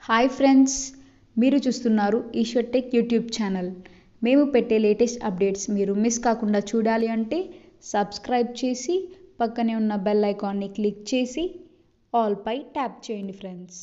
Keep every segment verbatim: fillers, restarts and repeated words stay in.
Hi friends, మీరు చూస్తున్నారు Eshwar tech YouTube channel. మేము పెట్టే లేటెస్ట్ అప్డేట్స్ మీరు మిస్ కాకుండా చూడాలి అంటే సబ్స్క్రైబ్ చేసి పక్కనే ఉన్న బెల్ ఐకాన్ని క్లిక్ చేసి ఆల్ పై ట్యాప్ చేయండి friends.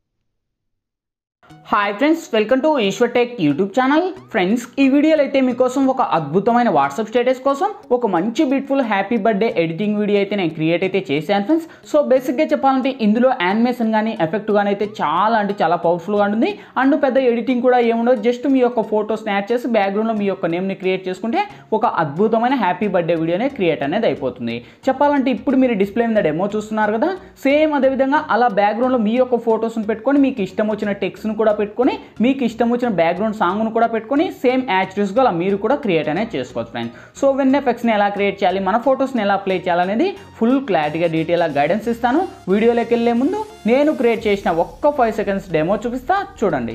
Hi friends, welcome to Eshwar tech YouTube channel. Friends, ఈ వీడియోలో అయితే మీకోసం ఒక అద్భుతమైన వాట్సాప్ స్టేటస్ కోసం ఒక మంచి beautiful happy birthday editing video అయితే నేను క్రియేట్ అయితే చేశాను ఫ్రెండ్స్. సో బేసిక్గా చెప్పాలంటే ఇందులో యానిమేషన్ కానీ ఎఫెక్ట్ కానీ అయితే చాలా అంటే చాలా పవర్ఫుల్గా ఉంటుంది. అండ్ పెద్ద ఎడిటింగ్ కూడా ఏముండదు, జస్ట్ మీ యొక్క ఫోటో స్నాప్ చేసి బ్యాక్గ్రౌండ్లో మీ యొక్క నేమ్ని క్రియేట్ చేసుకుంటే ఒక అద్భుతమైన హ్యాపీ బర్త్డే వీడియోనే క్రియేట్ అనేది అయిపోతుంది. చెప్పాలంటే ఇప్పుడు మీరు డిస్ప్లే మీద డెమో చూస్తున్నారు కదా, సేమ్ అదేవిధంగా అలా బ్యాక్గ్రౌండ్లో మీ యొక్క ఫొటోస్ని పెట్టుకొని మీకు ఇష్టం వచ్చిన టెక్స్ట్ను కూడా పెట్టుకొని మీకు ఇష్టం వచ్చిన బ్యాక్గ్రౌండ్ సాంగ్ను కూడా పెట్టుకొని సేమ్ యాక్చువల్స్గా అలా మీరు కూడా క్రియేట్ అనేది చేసుకోవచ్చు ఫ్రెండ్స్. సో వెన్ ఎఫెక్ట్స్ని ఎలా క్రియేట్ చేయాలి, మన ఫొటోస్ని ఎలా ప్లే చేయాలనేది ఫుల్ క్లారిటీగా డీటెయిల్గా గైడెన్స్ ఇస్తాను. వీడియోలోకి వెళ్ళే ముందు నేను క్రియేట్ చేసిన ఒక్క ఫైవ్ సెకండ్స్ డెమో చూపిస్తా, చూడండి.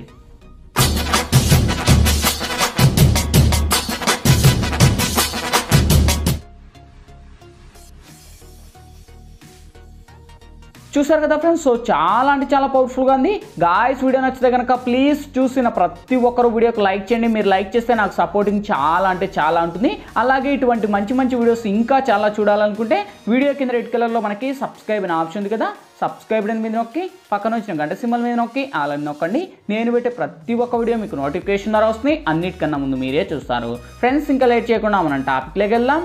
చూసారు కదా ఫ్రెండ్స్, సో చాలా అంటే చాలా పవర్ఫుల్గా ఉంది. గాయ్స్, వీడియో నచ్చితే కనుక ప్లీజ్ చూసిన ప్రతి ఒక్కరు వీడియోకి లైక్ చేయండి. మీరు లైక్ చేస్తే నాకు సపోర్టింగ్ చాలా అంటే చాలా ఉంటుంది. అలాగే ఇటువంటి మంచి మంచి వీడియోస్ ఇంకా చాలా చూడాలనుకుంటే వీడియో కింద రెడ్ కలర్లో మనకి సబ్స్క్రైబ్ అనే ఆప్షన్ ఉంది కదా, సబ్స్క్రైబ్ మీద నొక్కి పక్కన వచ్చిన గంట సింబల్ మీద నొక్కి ఆల్ అని నొక్కండి. నేను పెట్టే ప్రతి ఒక్క వీడియో మీకు నోటిఫికేషన్ ద్వారా వస్తుంది. అన్నిటికన్నా ముందు మీరే చూస్తారు ఫ్రెండ్స్. ఇంకా లేట్ చేయకుండా మనం టాపిక్లోకి వెళ్దాం.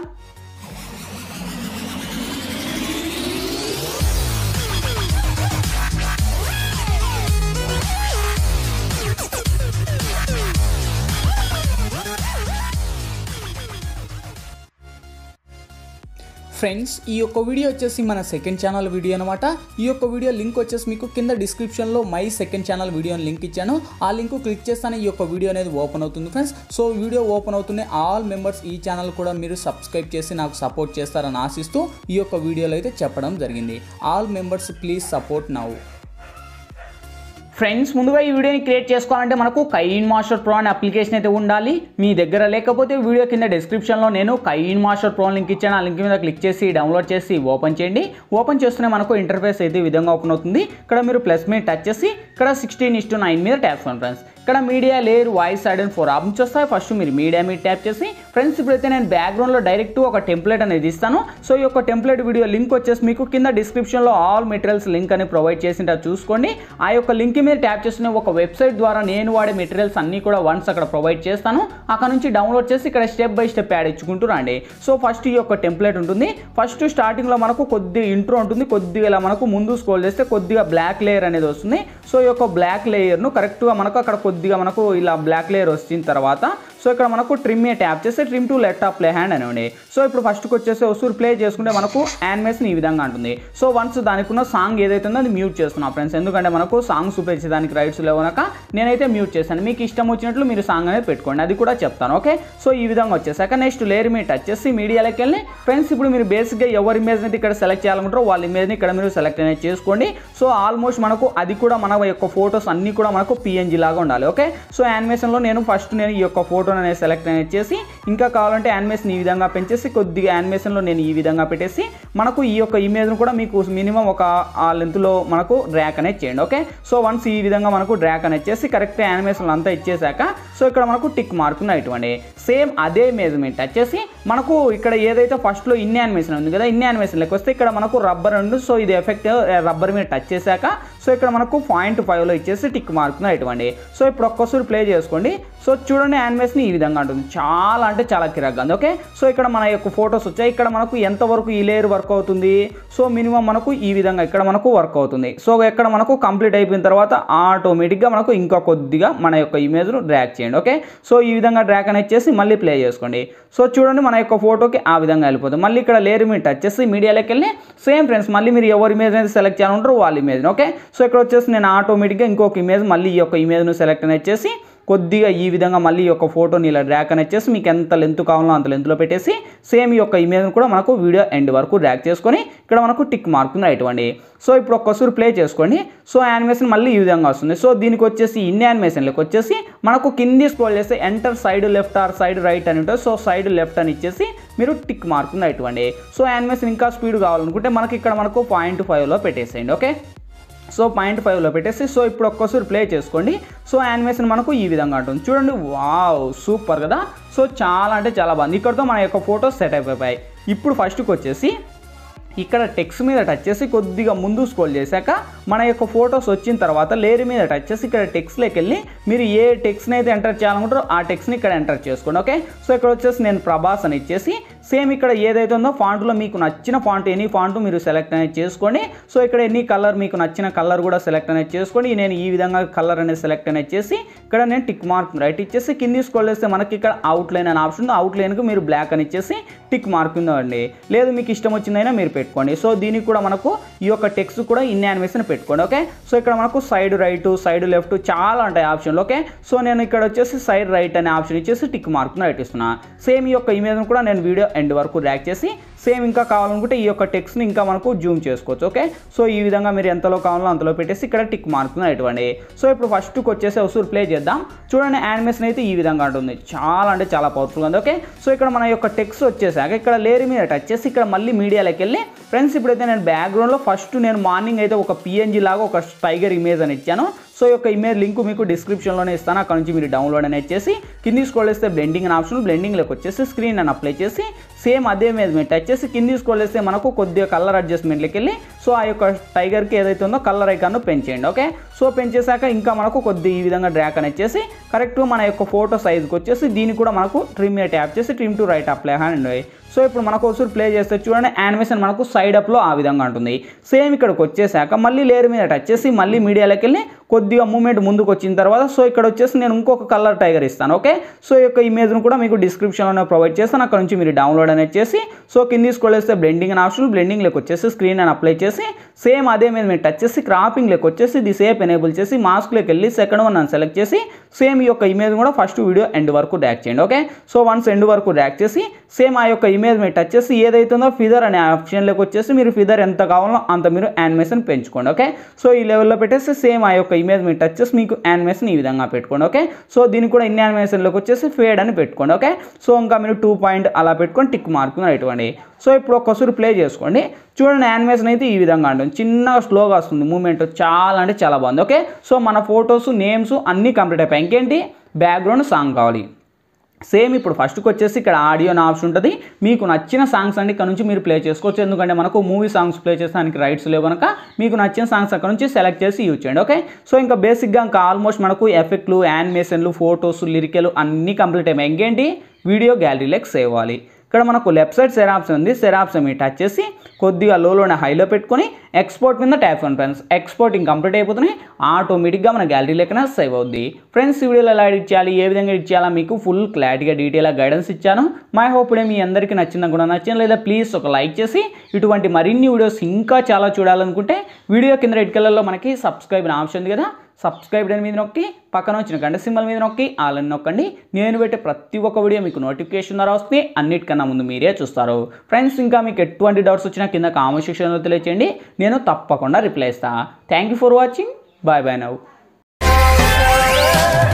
ఫ్రెండ్స్, ఈ యొక్క వీడియో వచ్చేసి మన సెకండ్ ఛానల్ వీడియో అనమాట. ఈ యొక్క వీడియో లింక్ వచ్చేసి మీకు కింద డిస్క్రిప్షన్లో my second channel video link ఇచ్చాను. ఆ లింక్ క్లిక్ చేస్తానే ఈ యొక్క వీడియో అనేది ఓపెన్ అవుతుంది ఫ్రెండ్స్. సో వీడియో ఓపెన్ అవుతూనే ఆల్ మెంబర్స్ ఈ ఛానల్ కూడా మీరు సబ్స్క్రైబ్ చేసి నాకు సపోర్ట్ చేస్తారని ఆశిస్తూ ఈ యొక్క వీడియోలో అయితే చెప్పడం జరిగింది. All members please support now. Friends, ముందుగా ఈ వీడియోని క్రియేట్ చేసుకోవాలంటే మనకు కైన్మాస్టర్ ప్రో అనే అప్లికేషన్ అయితే ఉండాలి. మీ దగ్గర లేకపోతే వీడియో కింద డిస్క్రిప్షన్లో నేను కైన్మాస్టర్ ప్రో లింక్ ఇచ్చాను. ఆ లింక్ మీద క్లిక్ చేసి డౌన్లోడ్ చేసి ఓపెన్ చేయండి. ఓపెన్ చేస్తూనే మనకు ఇంటర్ఫేస్ అయితే ఈ విధంగా ఓపెన్ అవుతుంది. ఇక్కడ మీరు ప్లస్ మీద టచ్ చేసి ఇక్కడ సిక్స్టీన్ ఇస్ టు నైన్ మీద ట్యాప్ చేయండి ఫ్రెండ్స్. ఇక్కడ media layer voice side and four options వస్తాయి. ఫస్ట్ మీరు మీడియా మీద ట్యాప్ చేసి ఫ్రెండ్స్ ఇప్పుడైతే నేను బ్యాక్గ్రౌండ్లో డైరెక్ట్ ఒక టెంప్లెట్ అనేది ఇస్తాను. సో ఈ యొక్క టెంప్లెట్ వీడియో లింక్ వచ్చేసి మీకు కింద డిస్క్రిప్షన్లో ఆల్ మెటీరియల్స్ లింక్ అని ప్రొవైడ్ చేసింటే చూసుకోండి. ఆ యొక్క లింక్ మీద ట్యాప్ చేసిన ఒక వెబ్సైట్ ద్వారా నేను వాడే మెటీరియల్స్ అన్నీ కూడా వన్స్ అక్కడ ప్రొవైడ్ చేస్తాను. అక్కడ నుంచి డౌన్లోడ్ చేసి ఇక్కడ స్టెప్ బై స్టెప్ యాడ్ ఇచ్చుకుంటూ రండి. సో ఫస్ట్ ఈ యొక్క టెంప్లెట్ ఉంటుంది. ఫస్ట్ స్టార్టింగ్లో మనకు కొద్దిగా ఇంట్రో ఉంటుంది. కొద్దిగా ఇలా మనకు ముందు స్క్రోల్ చేస్తే కొద్దిగా బ్లాక్ లేయర్ అనేది వస్తుంది. సో ఈ యొక్క బ్లాక్ లేయర్ను కరెక్ట్గా మనకు అక్కడ కొద్దిగా మనకు ఇలా బ్లాక్ లేయర్ వచ్చిన తర్వాత సో ఇక్కడ మనకు ట్రిమ్ ఏ ట్యాప్ చేస్తే trim to let off play hand అనివ్వండి. సో ఇప్పుడు ఫస్ట్కి వచ్చేసి వసూరు ప్లే చేసుకుంటే మనకు యానిమేషన్ ఈ విధంగా ఉంటుంది. సో వన్స్ దానికి ఉన్న సాంగ్ ఏదైతే ఉందో అది మ్యూట్ చేస్తున్నాను ఫ్రెండ్స్, ఎందుకంటే మనకు సాంగ్ చూపించేదానికి రైట్స్ లేవనక నేనైతే మ్యూట్ చేశాను. మీకు ఇష్టం వచ్చినట్లు మీరు సాంగ్ అనేది పెట్టుకోండి, అది కూడా చెప్తాను. ఓకే, సో ఈ విధంగా వచ్చేసాక నెక్స్ట్ లేయర్ మీద టచ్ చేసి మీడియాలోకి వెళ్ళి ఫ్రెండ్స్ ఇప్పుడు మీరు బేసిక్గా ఎవరి ఇమేజ్ అయితే ఇక్కడ సెలెక్ట్ చేయాలనుకుంటారో వాళ్ళ ఇమేజ్ని ఇక్కడ మీరు సెలెక్ట్ అనేది చేసుకోండి. సో ఆల్మోస్ట్ మనకు అది కూడా మన యొక్క ఫొటోస్ అన్నీ కూడా మనకు పిఎన్జీ లాగా ఉండాలి. ఓకే, సో యానిమేషన్లో నేను ఫస్ట్ నేను ఈ యొక్క ఫోటోని అనేది సెలెక్ట్ అనేది చేసి ఇంకా కావాలంటే యానిమేషన్ ఈ విధంగా పెంచేసి కొద్దిగా యానిమేషన్లో నేను ఈ విధంగా పెట్టేసి మనకు ఈ యొక్క ఇమేజ్ను కూడా మీకు మినిమం ఒక ఆ లెంత్లో మనకు డ్రాక్ అనేది చేయండి. ఓకే, సో వన్స్ ఈ విధంగా మనకు డ్రాక్ అనేది చేసి కరెక్ట్ యానిమేషన్లు అంతా ఇచ్చేసాక సో ఇక్కడ మనకు టిక్ మార్కుని ఇటువంటి సేమ్ అదే మెజర్మెంట్ వచ్చేసి మనకు ఇక్కడ ఏదైతే ఫస్ట్లో ఇన్ యానిమేషన్ ఉంది కదా, ఇన్ యానిమేషన్ లెక్క వస్తే ఇక్కడ మనకు రబ్బర్ ఉంది. సో ఇది ఎఫెక్ట్ రబ్బర్ మీద టచ్ చేశాక సో ఇక్కడ మనకు పాయింట్ ఫైవ్లో ఇచ్చేసి టిక్ మార్కుని ఇటువంటి. సో ఇప్పుడు ఒక్కసారి ప్లే చేసుకోండి. సో చూడండి యానిమేషన్ ఈ విధంగా ఉంటుంది. చాలా అంటే చాలా కిరాక్గా ఉంది. ఓకే, సో ఇక్కడ మన యొక్క ఫొటోస్ వచ్చాయి. ఇక్కడ మనకు ఎంతవరకు ఈ లేయర్ వర్క్ అవుతుంది, సో మినిమం మనకు ఈ విధంగా ఇక్కడ మనకు వర్క్ అవుతుంది. సో ఇక్కడ మనకు కంప్లీట్ అయిపోయిన తర్వాత ఆటోమేటిక్గా మనకు ఇంకా కొద్దిగా మన యొక్క ఇమేజ్ను డ్రాక్ చేయండి. ఓకే, సో ఈ విధంగా డ్రాక్ అనేది చేసి మళ్ళీ ప్లే చేసుకోండి. సో చూడండి మన యొక్క ఫోటోకి ఆ విధంగా వెళ్ళిపోతుంది. మళ్ళీ ఇక్కడ లేయర్ మీద టచ్ చేసి మీడియాలోకి వెళ్ళి సేమ్ ఫ్రెండ్స్ మళ్ళీ మీరు ఎవరి ఇమేజ్ అనేది సెలెక్ట్ చేయాలంటారో వాళ్ళ ఇమేజ్. ఓకే, సో ఇక్కడ వచ్చేసి నేను ఆటోమేటిక్గా ఇంకొక ఇమేజ్ మళ్ళీ ఈ యొక్క ఇమేజ్ను సెలెక్ట్ అనేది చేసి కొద్దిగా ఈ విధంగా మళ్ళీ ఈ యొక్క ఫోటోని ఇలా డ్రాక్ అనేది చేసి మీకు ఎంత లెంత్ కావాలో అంత లెంత్లో పెట్టేసి సేమ్ ఈ యొక్క ఇమేజ్ని కూడా మనకు వీడియో ఎండ్ వరకు డ్రాక్ చేసుకొని ఇక్కడ మనకు టిక్ మార్కుని ఇవ్వండి. సో ఇప్పుడు ఒక్కసారి ప్లే చేసుకోండి. సో యానిమేషన్ మళ్ళీ ఈ విధంగా వస్తుంది. సో దీనికి వచ్చేసి ఇన్ యానిమేషన్లోకి వచ్చేసి మనకు కింది స్క్రోల్ చేస్తే enter side left or side right అని ఉంటుంది. సో సైడ్ లెఫ్ట్ అని ఇచ్చేసి మీరు టిక్ మార్కుని ఇవ్వండి. సో యానిమేషన్ ఇంకా స్పీడ్ కావాలనుకుంటే మనకి ఇక్కడ మనకు పాయింట్ ఫైవ్లో పెట్టేసేయండి. ఓకే, సో పాయింట్ ఫైవ్లో పెట్టేసి సో ఇప్పుడు ఒక్కసారి ప్లే చేసుకోండి. సో యానిమేషన్ మనకు ఈ విధంగా ఉంటుంది చూడండి. వావ్ సూపర్ కదా. సో చాలా అంటే చాలా బాగుంది. ఇక్కడతో మన యొక్క ఫోటోస్ సెట్ అయిపోయాయి. ఇప్పుడు ఫస్ట్కి వచ్చేసి ఇక్కడ టెక్స్ట్ మీద టచ్ చేసి కొద్దిగా ముందు స్క్రోల్ చేశాక మన యొక్క ఫొటోస్ వచ్చిన తర్వాత లేయర్ మీద టచ్ చేసి ఇక్కడ టెక్స్ట్లోకి వెళ్ళి మీరు ఏ టెక్స్ట్ని అయితే ఎంటర్ చేయాలనుకుంటారో ఆ టెక్స్ట్ని ఇక్కడ ఎంటర్ చేసుకోండి. ఓకే, సో ఇక్కడ వచ్చేసి నేను ప్రభాస్ అని ఇచ్చేసి సేమ్ ఇక్కడ ఏదైతే ఉందో ఫాంట్లో మీకు నచ్చిన ఫాంట్ ఎనీ ఫాంట్ మీరు సెలెక్ట్ అనేది చేసుకోండి. సో ఇక్కడ ఎనీ కలర్ మీకు నచ్చిన కలర్ కూడా సెలెక్ట్ అనేది చేసుకోండి. నేను ఈ విధంగా కలర్ అనేది సెలెక్ట్ అనేది చేసి ఇక్కడ నేను టిక్ మార్క్ రైట్ ఇచ్చేసి కింది స్క్రోల్ చేస్తే మనకి ఇక్కడ అవుట్లైన్ అనే ఆప్షన్ ఉంది. అవుట్లైన్కి మీరు బ్లాక్ అని ఇచ్చేసి టిక్ మార్క్ ఉందండి. లేదు మీకు ఇష్టం వచ్చిందైనా మీరు పెట్టుకోండి. సో దీనికి కూడా మనకు ఈ యొక్క టెక్స్ట్ కూడా ఇన్ యానిమేషన్ పెట్టుకోండి. ఓకే, సో ఇక్కడ మనకు సైడ్ రైట్ సైడ్ లెఫ్ట్ చాలా ఉంటాయి ఆప్షన్లు. ఓకే, సో నేను ఇక్కడ వచ్చేసి సైడ్ రైట్ అనే ఆప్షన్ ఇచ్చేసి టిక్ మార్క్ రైట్ ఇస్తున్నా. సేమ్ ఈ యొక్క ఇమేజ్ను కూడా నేను వీడియో ఎండ్ వరకు డ్రాగ్ చేసి సేమ్ ఇంకా కావాలనుకుంటే ఈ యొక్క టెక్స్ట్ని ఇంకా మనకు జూమ్ చేసుకోవచ్చు. ఓకే, సో ఈ విధంగా మీరు ఎంతలో కావాలో అంతలో పెట్టేసి ఇక్కడ టిక్ మార్క్ ఇవ్వండి. సో ఇప్పుడు ఫస్ట్కి వచ్చేసి ఒకసారి ప్లే చేద్దాం. చూడండి యానిమేషన్ అయితే ఈ విధంగా ఉంటుంది. చాలా అంటే చాలా పవర్ఫుల్గా ఉంది. ఓకే, సో ఇక్కడ మన యొక్క టెక్స్ట్ వచ్చేసాక ఇక్కడ లేయర్ మీద టచ్ చేసి ఇక్కడ మళ్ళీ మీడియాలోకి వెళ్ళి ఫ్రెండ్స్ ఇప్పుడైతే నేను బ్యాక్గ్రౌండ్లో ఫస్ట్ నేను మార్నింగ్ అయితే ఒక పిఎన్జీ లాగా ఒక టైగర్ ఇమేజ్ అని ఇచ్చాను. సో ఈ యొక్క ఇమేజ్ లింక్ మీకు డిస్క్రిప్షన్లోనే ఇస్తాను. అక్కడ నుంచి మీరు డౌన్లోడ్ అనేది చేసి కింది స్క్రోల్ చేస్తే బ్లెండింగ్ అని ఆప్షన్ బ్లెండింగ్లోకి వచ్చేసి స్క్రీన్ అని అప్లై చేసి సేమ్ అదే ఇమేజ్ మీద టచ్ చేసి కింది స్క్రోల్ చేస్తే మనకు కొద్దిగా కలర్ అడ్జస్ట్మెంట్లోకి వెళ్ళి సో ఆ యొక్క టైగర్కి ఏదైతే ఉందో కలర్ ఐకాన్ను పెంచేయండి. ఓకే, సో పెంచేసాక ఇంకా మనకు కొద్ది ఈ విధంగా డ్రాక్ అనేది చేసి కరెక్ట్గా మన యొక్క ఫోటో సైజ్కి వచ్చేసి దీన్ని కూడా మనకు ట్రిమ్ ట్యాప్ చేసి ట్రిమ్ టు రైట్ అప్లై అండి. సో ఇప్పుడు మనకు ఒకసారి ప్లే చేస్తే చూడండి యానిమేషన్ మనకు సైడ్ అప్లో ఆ విధంగా ఉంటుంది. సేమ్ ఇక్కడికి వచ్చేసాక మళ్ళీ లేయర్ మీద టచ్ చేసి మళ్ళీ మీడియాలోకి వెళ్ళి కొద్దిగా మూమెంట్ ముందుకు వచ్చిన తర్వాత సో ఇక్కడ వచ్చేసి నేను ఇంకొక కలర్ టైగర్ ఇస్తాను. ఓకే, సో ఈ యొక్క ఇమేజ్ను కూడా మీకు డిస్క్రిప్షన్లోనే ప్రొవైడ్ చేస్తాను. అక్కడ నుంచి మీరు డౌన్లోడ్ అనేది చేసి సో కింది స్క్రోల్ చేస్తే బ్లెండింగ్ అని ఆప్షన్ బ్లెండింగ్లోకి వచ్చేసి స్క్రీన్ అని అప్లై చేసి సేమ్ అదే మీద మీరు టచ్ చేసి క్రాపింగ్లోకి వచ్చేసి ది సేప్ ఎనేబుల్ చేసి మాస్క్లోకి వెళ్ళి సెకండ్ వన్ అని సెలెక్ట్ చేసి సేమ్ ఈ యొక్క ఇమేజ్ కూడా ఫస్ట్ వీడియో ఎండ్ వరకు డ్రాగ్ చేయండి. ఓకే, సో వన్స్ ఎండ్ వరకు డ్రాగ్ చేసి సేమ్ ఆ యొక్క ఇమేజ్ మీద టచ్ చేసి ఏదైతే ఉందో ఫిదర్ అనే ఆప్షన్లోకి వచ్చేసి మీరు ఫిదర్ ఎంత కావాలో అంత మీరు యానిమేషన్ పెంచుకోండి. ఓకే, సో ఈ లెవెల్లో పెట్టేసి సేమ్ ఆ యొక్క ఇమేజ్ మీద టచ్ చేసి మీకు యానిమేషన్ ఈ విధంగా పెట్టుకోండి. ఓకే, సో దీనికి కూడా ఇన్ యానిమేషన్లోకి వచ్చేసి ఫేడ్ అని పెట్టుకోండి. ఓకే, సో ఇంకా మీరు టూ పాయింట్ అలా పెట్టుకొని టిక్ మార్క్ ఇవ్వండి. సో ఇప్పుడు ఒక్కసారి ప్లే చేసుకోండి. చూడండి యానిమేషన్ అయితే ఈ విధంగా ఉంటుంది. చిన్నగా స్లోగా వస్తుంది మూమెంట్. చాలా అంటే చాలా బాగుంది. ఓకే, సో మన ఫొటోస్ నేమ్స్ అన్నీ కంప్లీట్ అయిపోయాయి. ఇంకేంటి బ్యాక్గ్రౌండ్ సాంగ్ కావాలి. సేమ్ ఇప్పుడు ఫస్ట్కి వచ్చేసి ఇక్కడ ఆడియో అనే ఆప్షన్ ఉంటుంది. మీకు నచ్చిన సాంగ్స్ అండి ఇక్కడ నుంచి మీరు ప్లే చేసుకోవచ్చు. ఎందుకంటే మనకు మూవీ సాంగ్స్ ప్లే చేసేదానికి రైట్స్ లేవు కనుక మీకు నచ్చిన సాంగ్స్ అక్కడ నుంచి సెలెక్ట్ చేసి యూజ్ చేయండి. ఓకే, సో ఇంకా బేసిక్గా ఇంకా ఆల్మోస్ట్ మనకు ఎఫెక్ట్లు యానిమేషన్లు ఫొటోస్ లిరికలు అన్నీ కంప్లీట్ అయిపోయాయి. ఇంకేంటి వీడియో గ్యాలరీలోకి సేవ్ అవ్వాలి. ఇక్కడ మనకు లెఫ్ట్ సైడ్ సెర్ ఆప్షన్ ఉంది. సెర్ ఆప్షన్ మీరు టచ్ చేసి కొద్దిగా లోలోనే హైలో పెట్టుకొని ఎక్స్పోర్ట్ మీద ట్యాప్ చేయండి ఫ్రెండ్స్. ఎక్స్పోర్టింగ్ కంప్లీట్ అయిపోతున్నాయి. ఆటోమేటిక్గా మన గ్యాలరీలోకైనా సేవ్ అవుద్ది. ఫ్రెండ్స్ ఈ వీడియోలో ఎలా ఎడిట్ చేయాలి ఏ విధంగా ఎడిట్ చేయాలా మీకు ఫుల్ క్లారిటీగా డీటెయిల్గా గైడెన్స్ ఇచ్చాను. మై హోప్ ఇప్పుడే మీ అందరికీ నచ్చిందా కూడా నచ్చింది లేదా ప్లీజ్ ఒక లైక్ చేసి ఇటువంటి మరిన్ని వీడియోస్ ఇంకా చాలా చూడాలనుకుంటే వీడియో కింద రెడ్ కలర్లో మనకి సబ్స్క్రైబ్ అనే ఆప్షన్ ఉంది కదా, సబ్స్క్రైబ్ మీద నొక్కి పక్కన వచ్చిన గంట సింబల్ మీద నొక్కి ఆల్ అని నొక్కండి. నేను పెట్టే ప్రతి ఒక్క వీడియో మీకు నోటిఫికేషన్ ద్వారా వస్తుంది. అన్నిటికన్నా ముందు మీరే చూస్తారు. ఫ్రెండ్స్ ఇంకా మీకు ఎటువంటి డౌట్స్ వచ్చినా కింద కామెంట్ సెక్షన్లో తెలియచేయండి. నేను తప్పకుండా రిప్లై ఇస్తాను. Thank you for watching. Bye bye now.